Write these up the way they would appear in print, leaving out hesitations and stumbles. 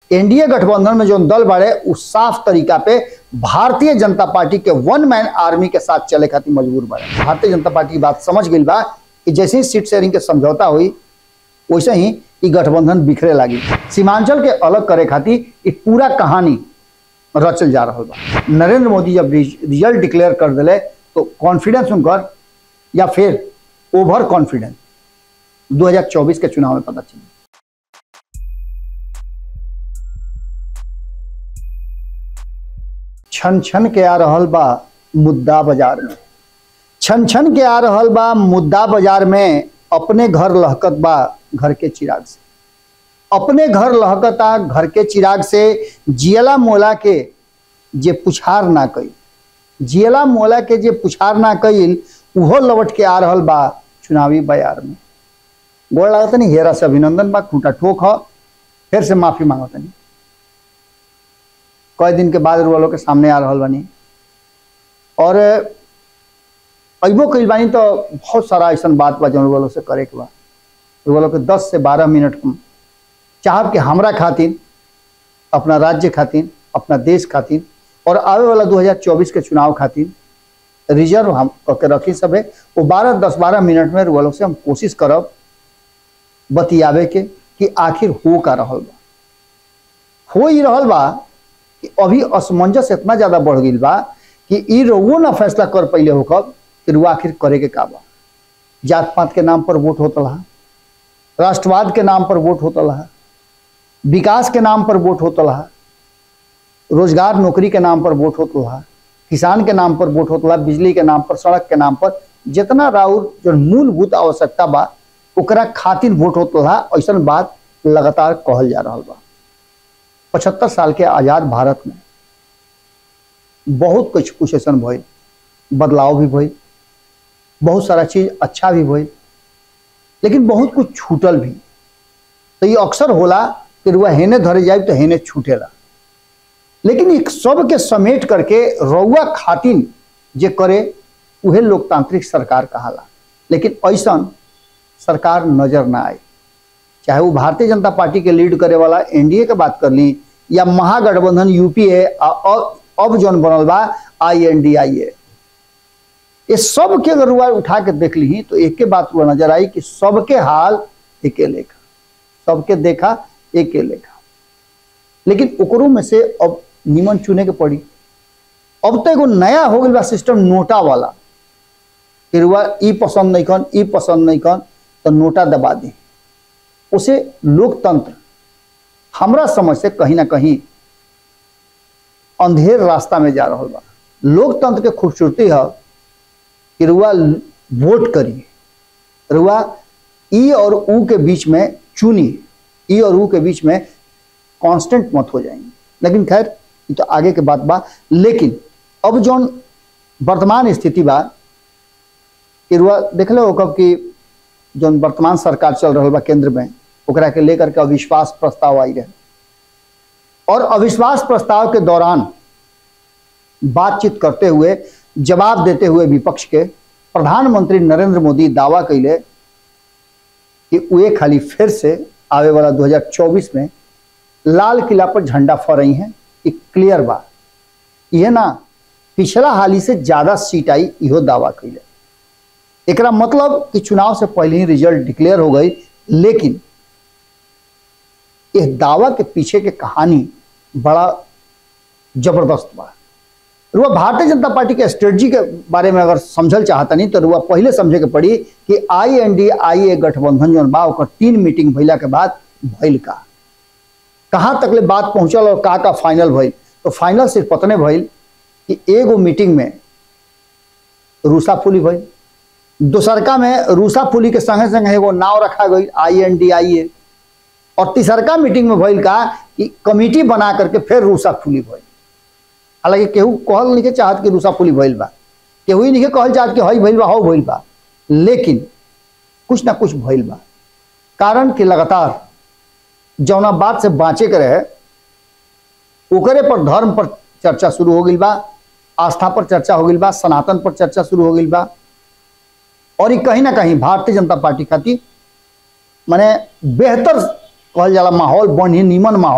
NDA गठबंधन में जो दल बाड़े उस साफ तरीका पे भारतीय जनता पार्टी के वन मैन आर्मी के साथ चले खातिर मजबूर बाड़े। भारतीय जनता पार्टी की बात समझ गई बा कि जैसे ही सीट शेयरिंग के समझौता हुई वैसे ही ये गठबंधन बिखरे लगी। सीमांचल के अलग करे खातिर एक पूरा कहानी रचल जा रहा बा। नरेंद्र मोदी जब रिजल्ट डिक्लेयर कर दिले तो कॉन्फिडेंस उनकर या फिर ओवर कॉन्फिडेंस 2024 के चुनाव में पता चली। छन छन के आ रहल बा मुद्दा बाजार में, छन छन के आ रहल बा मुद्दा बाजार में। अपने घर लहकत बा घर के चिराग से, अपने घर लहकता घर के चिराग से। जियला मोला के जे पुछार ना कई, जियला मोला के जे पुछार ना कईल उहो लौट के आ रहल बा चुनावी बयार में। गोड़ लागत नहीं, हेरा से अभिनंदन बा, खूंटा ठोक ह, फिर से माफी मांगत नहीं। कई दिन के बाद रुआलों के सामने आ रहल बानी और अइबो कइल बानी तो बहुत सारा ऐसा बात बा जौन रुआलों से करे के बा। रुआलों के 10 से 12 मिनट चाहब कि हमरा खातिर, अपना राज्य खातिर, अपना देश खातिर और आवे वाला 2024 के चुनाव खातिर रिजर्व हम करके रखी सब है। वो 10-12 मिनट में रुआलों से हम कोशिश करब बतियावे के कि आखिर हो का रहल बा। हो ही रहल बा कि अभी असमंजस इतना ज्यादा बढ़ गई बा कि ई रउओ ना फैसला कर पहले हो कब कि रुआ आखिर करे के का बा। जात पात के नाम पर वोट होता रहा, राष्ट्रवाद के नाम पर वोट होता रहा, विकास के नाम पर वोट होता रहा, रोजगार नौकरी के नाम पर वोट होता रहा, किसान के नाम पर वोट होता रहा, बिजली के नाम पर, सड़क के नाम पर, जितना राउर जो मूलभूत आवश्यकता बा ओकरा खातिर वोट होता रहा। ऐसा बात लगातार कहल जा रहा बा। 75 साल के आजाद भारत में बहुत कुछ ऐसा भइल, बदलाव भी भइल, बहुत सारा चीज अच्छा भी भइल, लेकिन बहुत कुछ छूटल भी। तो ये अक्सर होला कि रुआ हेने धरे जाए तो हेने छूटेला, लेकिन एक सब के समेट करके रउआ खातिर जे करे उहे लोकतांत्रिक सरकार कहाला। लेकिन ऐसा सरकार नजर ना आए, चाहे वो भारतीय जनता पार्टी के लीड करे वाला एनडीए के बात कर ली या महागठबंधन यूपीए अब जौन बनल बा INDIA। ये सब के अगर रुआ उठा के देख ली तो एक के बात रुआ नजर आई कि सबके हाल एके लेखा, सबके देखा एके लेखा। लेकिन ओकरों में से अब निमन चुने के पड़ी। अब तो एगो नया हो गया सिस्टम नोटा वाला कि रुआ ई पसंद नहीं कन, ई पसंद नहीं कन तो नोटा दबा दी। उसे लोकतंत्र हमरा समझ से कहीं ना कहीं अंधेर रास्ता में जा रहा बा। लोकतंत्र के खूबसूरती है कि रुआ वोट करिए, रुआ ई और ऊ के बीच में चुनिए, ई और ऊ के बीच में कांस्टेंट मत हो जाएंगे। लेकिन खैर ये तो आगे के बात बा। लेकिन अब जौन वर्तमान स्थिति बा कि रुआ देख लो कब कि जौन वर्तमान सरकार चल रहा बा केंद्र में, ओकरा के लेकर के अविश्वास प्रस्ताव आई रहे और अविश्वास प्रस्ताव के दौरान बातचीत करते हुए, जवाब देते हुए विपक्ष के प्रधानमंत्री नरेंद्र मोदी दावा कैले कि वे खाली फिर से आवे वाला 2024 में लाल किला पर झंडा फहराई हैं। कि क्लियर बा यह ना पिछला हाली से ज्यादा सीट आई, इहो दावा कैले। एकरा मतलब कि चुनाव से पहले ही रिजल्ट डिक्लेयर हो गई। लेकिन इस दावा के पीछे के कहानी बड़ा जबरदस्त बा। रुआ भारतीय जनता पार्टी के स्ट्रेटजी के बारे में अगर समझल चाहता नहीं तो रुआ पहले समझे के पड़ी कि INDIA गठबंधन जो बा ओकर 3 मीटिंग भइला के बाद भइल का, कहाँ तक ले बात पहुंचल और का फाइनल भइल। तो फाइनल सिर्फ पतने भइल कि एगो मीटिंग में रूसाफुली भइल, दोसरका में रूसाफुली के संगे संगे एगो नाव रखा गई INDIA, और तीसरका मीटिंग में भइल का कि कमिटी बना करके फिर रूसाफुली भइल। हालांकि केहू कहल नहीं के चाहत कि रूसाफुली भइल बा, केहू ही नहीं के कहल चाहत कि हई भइल बा हौ भइल बा, लेकिन कुछ ना कुछ भइल बा। कारण कि लगातार जौना बात से बाँचे के रहे ओकरे पर धर्म पर चर्चा शुरू हो गई बा, आस्था पर चर्चा हो गई बा, सनातन पर चर्चा शुरू हो गई बा। और ये कहीं ना कहीं भारतीय जनता पार्टी खातिर माने बेहतर कहल जाला माहौल बनी, नीमन माहौल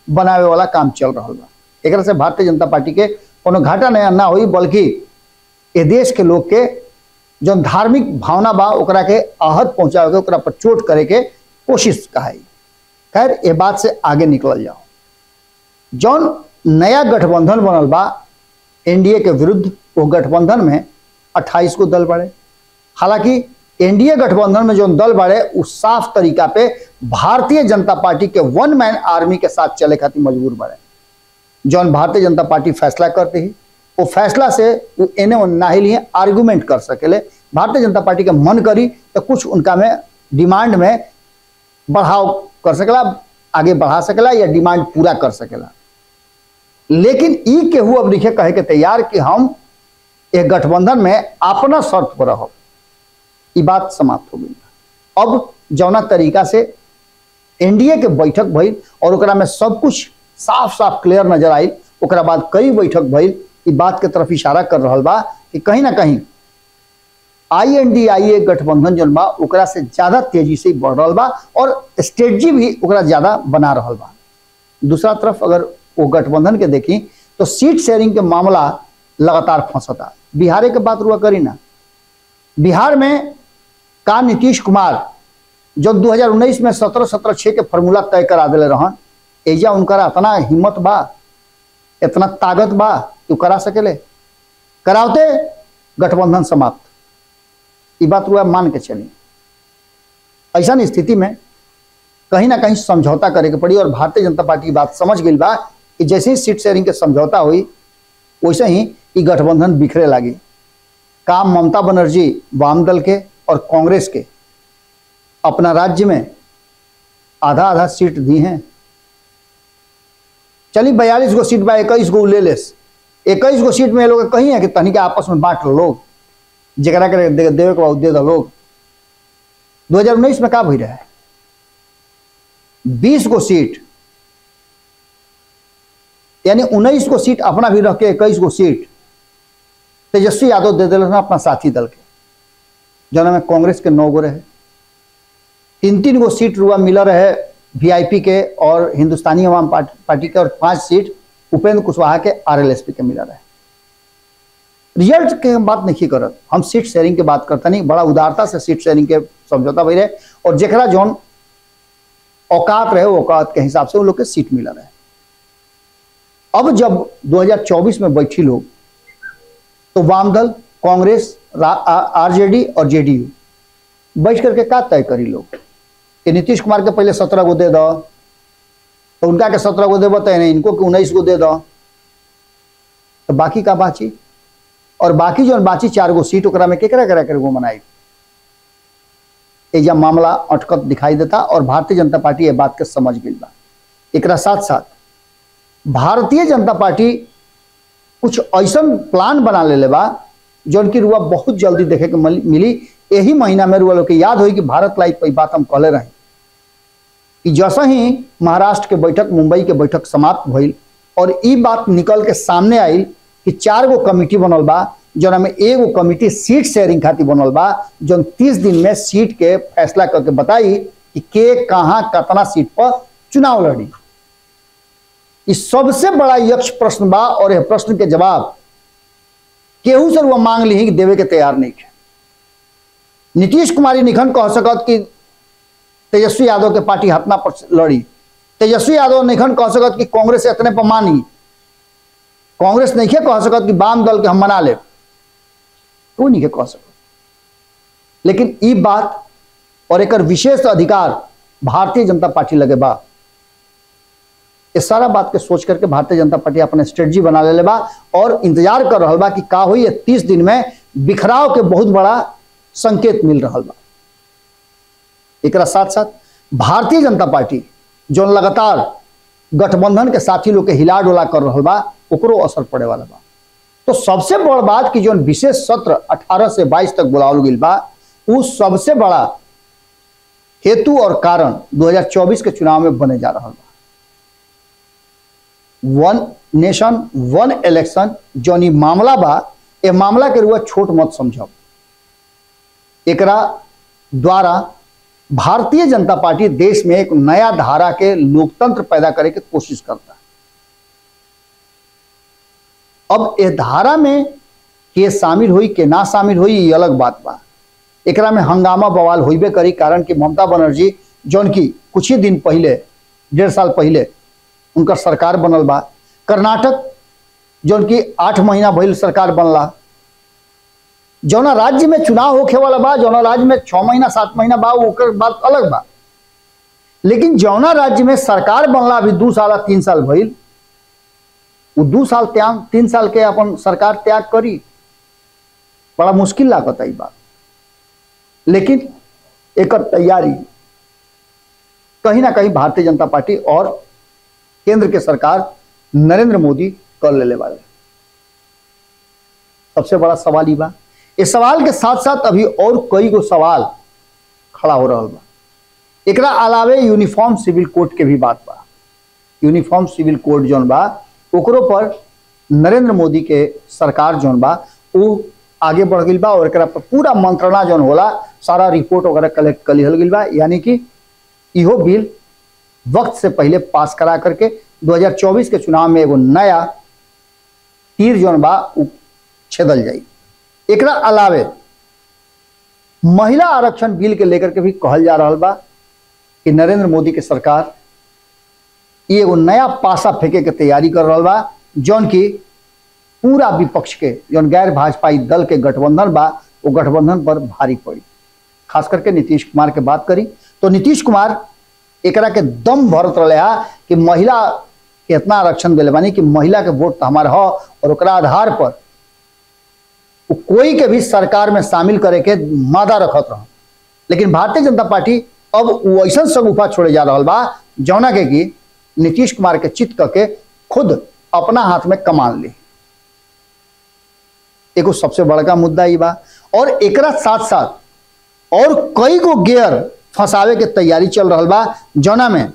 बनावे वाला काम चल रहा बा। एकरा से भारतीय जनता पार्टी के कोनो घाटा ना होई, बल्कि ये देश के लोग के जो धार्मिक भावना बा ओकरा के आहत पहुंचावे के, ओकरा पर चोट करे के कोशिश कहाई। खैर ये बात से आगे निकल जाओ। जौन नया गठबंधन बनल बा एनडीए के विरुद्ध, वो गठबंधन में 28 को दल बाड़े। हालांकि एनडीए गठबंधन में जो दल बाड़े उस साफ तरीका पे भारतीय जनता पार्टी के वन मैन आर्मी के साथ चले खातिर मजबूर बाड़े। जौन भारतीय जनता पार्टी फैसला करते ही वो फैसला से वो एने ना ही आर्गूमेंट कर सकेले। भारतीय जनता पार्टी के मन करी तो कुछ उनका में डिमांड में बढ़ाव कर सकेला, आगे बढ़ा सकेला या डिमांड पूरा कर सकेला। लेकिन ई केहू अब लिखे कहे के तैयार कि हम एक गठबंधन में अपना शर्त पर रहो। ये बात समाप्त हो गई। अब जौना तरीका से एनडीए के बैठक भइल और ओकरा में सब कुछ साफ साफ क्लियर नजर आई, ओकरा बाद कई बैठक भइल, ई बात के तरफ इशारा कर रहा बा कि कहीं ना कहीं INDIA गठबंधन जौन बा ओकरा से ज्यादा तेजी से बढ़ रहा बा और स्ट्रेटजी भी ओकरा ज्यादा बना रहा बा। दूसरा तरफ अगर वो गठबंधन के देखी तो सीट शेयरिंग के मामला लगातार फंसता। बिहार के बात रुआ करी ना, बिहार में का नीतीश कुमार जो 2019 में 17-17-6 के फॉर्मूला तय करा दिले रहन, एजा उनका इतना हिम्मत बा, इतना ताकत बा कि करा सकेले, करावते गठबंधन समाप्त। ये बात रुआ मान के चली। ऐसा स्थिति में कहीं ना कहीं समझौता करे के पड़ी और भारतीय जनता पार्टी की बात समझ गई बा कि जैसे ही सीट शेयरिंग के समझौता हुई वैसे ही ये गठबंधन बिखरे लगी। काम ममता बनर्जी वाम दल के और कांग्रेस के अपना राज्य में आधा आधा सीट दी हैं। चली 42 गो सीट बा, 21 गो ले लेस, 21 गो सीट में लोग कहीं है कि तनिक आपस में बांट लो, लोग जरा के देवे के बाद दे दो लोग। 2019 में का भई रहा है 20 गो सीट, यानी 19 गो सीट अपना भी रख के 21 गो सीट तेजस्वी यादव दे दिले अपना साथी दल के, जो में कांग्रेस के 9 गो रहे। 3-3 गो सीट रुआ मिला रहे वीआईपी के और हिंदुस्तानी अवाम पार्टी के, और 5 सीट उपेंद्र कुशवाहा के RLSP के मिला रहे। रिजल्ट के हम बात नहीं करत, हम सीट शेयरिंग के बात करता नहीं। बड़ा उदारता से सीट शेयरिंग के समझौता भई रहे और जेकरा जौन औकात रहे औकात के हिसाब से उन लोग के सीट मिला रहे। अब जब 2024 में बैठी लोग तो वाम दल, कांग्रेस, RJD और JDU बैठ करके का तय करी लोग कि नीतीश कुमार के पहले 17 गो दे दो, तो उनका के 17 गो देव, तो इनको के 19 गो दे दो, तो बाकी का बाची और बाकी जो बाची 4 गो सीट ओकरा में केकरा करा कर वो मनाई। एजा मामला अटकत दिखाई देता और भारतीय जनता पार्टी ये बात के समझ गई बा। एकरा साथ साथ भारतीय जनता पार्टी कुछ ऐसा प्लान बना ले बा जो उनकी रुआ बहुत जल्दी देखे के मिली। यही महीना में रुआ लोग के याद होई कि भारत लाइव पर बात हम कहले रहे कि जैसा ही महाराष्ट्र के बैठक, मुंबई के बैठक समाप्त भइल और ई बात निकल के सामने आई कि 4 गो कमिटी बनल बा, जो में एगो कमिटी सीट शेयरिंग खातिर बनल बा, जो 30 दिन में सीट के फैसला करके बताई कि के कहां कितना सीट पर चुनाव लड़ी। इस सबसे बड़ा यक्ष प्रश्न बा और यह प्रश्न के जवाब केहू से वो मांग ली कि देवे के तैयार नहीं है। नीतीश कुमार निखन कह सकत कि तेजस्वी यादव के पार्टी हतना पर लड़ी, तेजस्वी यादव निखन कह सकत कि कांग्रेस इतने पर मानी, कांग्रेस नहीं कह सकत कि वाम दल के हम मना ले, कोई नहीं कह सकत। लेकिन ई बात और एक विशेष अधिकार भारतीय जनता पार्टी लगे बा। इस सारा बात के सोच करके भारतीय जनता पार्टी अपने स्ट्रेटजी बना ले बा और इंतजार कर रहा बा कि का हुई 30 दिन में बिखराव के बहुत बड़ा संकेत मिल रहा बा। एक साथ साथ भारतीय जनता पार्टी जो लगातार गठबंधन के साथी लोग के हिला डोला कर रहा बा ओकरो असर पड़े वाला बा। तो सबसे बड़ बात कि जो विशेष सत्र 18 से 22 तक बुलावल गई बा, उस सबसे बड़ा हेतु और कारण 2024 के चुनाव में बने जा रहा बा। 1 नेशन 1 इलेक्शन जो मामला बा, ए मामला के रुआ छोट मत समझो। एकरा द्वारा भारतीय जनता पार्टी देश में एक नया धारा के लोकतंत्र पैदा करे के कोशिश करता है। अब इस धारा में के शामिल हुई के ना शामिल हुई ये अलग बात बा। एकरा में हंगामा बवाल होइबे करी, कारण कि ममता बनर्जी जौन की कुछ ही दिन पहले 1.5 साल पहले उनका सरकार बनल बा। कर्नाटक जौन की 8 महीना भइल सरकार बनला। जौना राज्य में चुनाव होखे वाला बा, जौना राज्य में 6 महीना 7 महीना बा, ओकर बात अलग बा। लेकिन जौना राज्य में सरकार बनला अभी 2 साल 3 साल भइल, वो 2 साल 3 साल के अपन सरकार त्याग करी, बड़ा मुश्किल लागत है बात। लेकिन एक तैयारी कहीं ना कहीं भारतीय जनता पार्टी और केंद्र के सरकार नरेंद्र मोदी कर लेले वाले। सबसे बड़ा सवाल ही बा। इस सवाल के साथ साथ अभी और कई गो सवाल खड़ा हो रहा बा। एकरा अलावे यूनिफॉर्म सिविल कोड के भी बात बा। यूनिफॉर्म सिविल कोड जौन बा ओकरो पर नरेंद्र मोदी के सरकार जौन बा वो आगे बढ़ गई बा और एकरा पर पूरा मंत्रणा जौन होला सारा रिपोर्ट वगैरह कलेक्ट कर लिहल गई बा। यानी कि इहो बिल वक्त से पहले पास करा करके 2024 के चुनाव में एगो नया तीर जौन बा छेदल जाई। एकरा अलावे महिला आरक्षण बिल के लेकर के भी कहल जा रहा बा कि नरेंद्र मोदी के सरकार ये एगो नया पासा फेंके के तैयारी कर रहा बा, जौन की पूरा विपक्ष के जौन गैर भाजपाई दल के गठबंधन बा वो गठबंधन पर भारी पड़ी। खास करके नीतीश कुमार के बात करी तो नीतीश कुमार एकरा के दम भरत रहा कि महिला के इतना आरक्षण दिले बानी कि महिला के वोट तो हमारा हो और ओकरा आधार पर वो कोई के भी सरकार में शामिल करे के मादा रखत रह। लेकिन भारतीय जनता पार्टी अब वो ऐसा सगुफा छोड़े जा रहा बा जौना के कि नीतीश कुमार के चित करके खुद अपना हाथ में कमान ली। एगो सबसे बड़का मुद्दा ही बा और एकरा साथ साथ और कई गो गियर फंसावे के तैयारी चल रहा बा, जौना में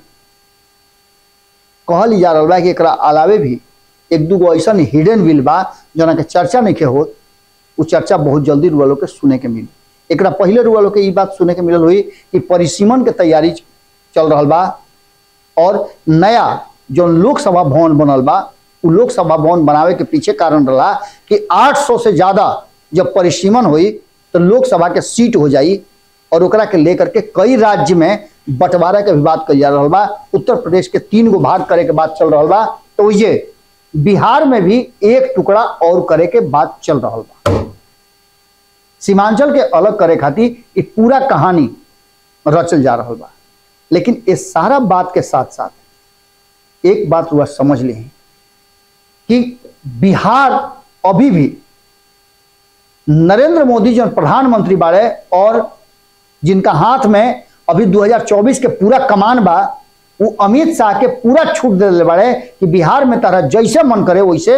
कहल जा रहा बा कि एकरा अलावे भी 1-2 गो ऐसा हिडन बिल बा जौना के चर्चा नहीं के हो। वो चर्चा बहुत जल्दी रुआ के सुने के मिली। एकरा पहले रुआ के ये बात सुने के मिलल हुई कि परिसीमन के तैयारी चल रहा बा और नया जो लोकसभा भवन बनल बा वो लोकसभा भवन बनावे के पीछे कारण रहा कि 800 से ज्यादा जब परिसीमन हुई तो लोकसभा के सीट हो जाई और ओकरा के लेकर के कई राज्य में बंटवारा के भी बात कल जा रहा बा। उत्तर प्रदेश के 3 गो भाग करे के बात चल रहा बा, तो ये बिहार में भी एक टुकड़ा और करे के बात चल रहा बा। सीमांचल के अलग करे खातिर ये पूरा कहानी रचल जा रहा बा। लेकिन इस सारा बात के साथ साथ एक बात हुआ समझ ली कि बिहार अभी भी नरेंद्र मोदी जो प्रधानमंत्री बाड़े और जिनका हाथ में अभी 2024 के पूरा कमान बा, वो अमित शाह के पूरा छूट दे दिले बाड़े कि बिहार में तारा जैसे मन करे वैसे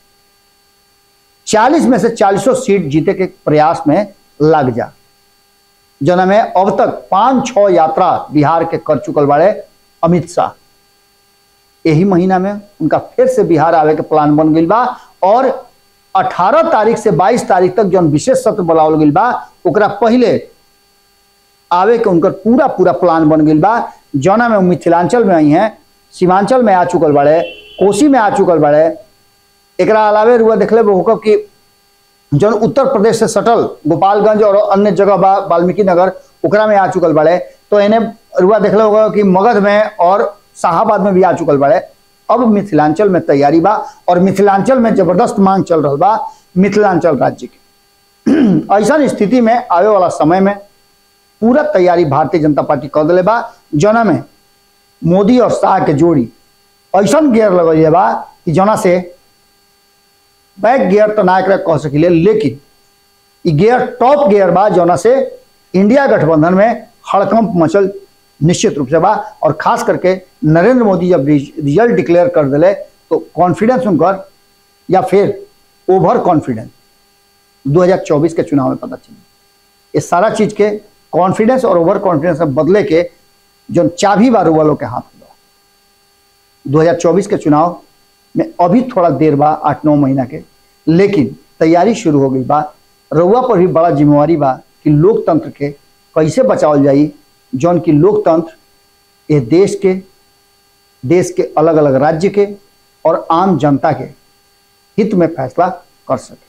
40 में से 40 सीट जीते के प्रयास में लग जा। जना में अब तक 5-6 यात्रा बिहार के कर चुकल बाड़े अमित शाह। यही महीना में उनका फिर से बिहार आवे के प्लान बन गई बा और 18 तारीख से 22 तारीख तक जो विशेष सत्र बुलावल गई बा ओकरा पहले आवे के उनकर पूरा प्लान बन गई बा। जौना में मिथिलांचल में आई हैं, सीमांचल में आ चुकल बाड़े, कोसी में आ चुकल बाड़े। एकरा अलावे रुआ देखले होकर कि जो उत्तर प्रदेश से सटल गोपालगंज और अन्य जगह बा वाल्मीकि नगर ओकरा में आ चुकल बाड़े। तो इन्हें रुआ देखले होगा कि मगध में और शाहाबाद में भी आ चुकल बाड़े। अब मिथिलांचल में तैयारी बा और मिथिलांचल में जबरदस्त मांग चल रहा बा मिथिलांचल राज्य के। ऐसा स्थिति में आवे वाला समय में पूरा तैयारी भारतीय जनता पार्टी कर दिले बा, जौना में मोदी और शाह के जोड़ी ऐसा गियर लगल बा कि जौना से बैक गियर तो ना कह सकिले, लेकिन ये गियर टॉप गियर बा जौना से इंडिया गठबंधन में हड़कंप मचल निश्चित रूप से बा। और खास करके नरेंद्र मोदी जब रिजल्ट डिक्लेयर कर दिले तो कॉन्फिडेंस उनकर या फिर ओवर कॉन्फिडेंस 2024 के चुनाव में पता चले। इस सारा चीज के कॉन्फिडेंस और ओवर कॉन्फिडेंस में बदले के जो चाबी बा वालों के हाथ में। 2024 के चुनाव में अभी थोड़ा देर बा, 8-9 महीना के, लेकिन तैयारी शुरू हो गई बा। रउआ पर भी बड़ा जिम्मेवारी बा कि लोकतंत्र के कैसे बचावल जाई, जौन की लोकतंत्र ये देश के अलग अलग राज्य के और आम जनता के हित में फैसला कर सके।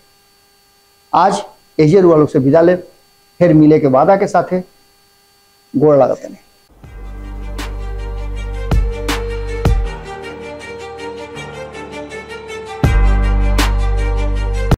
आज एजे रुआ लोग से विदा ले, फिर मिले के वादा के साथे गोड़ लागत नहीं।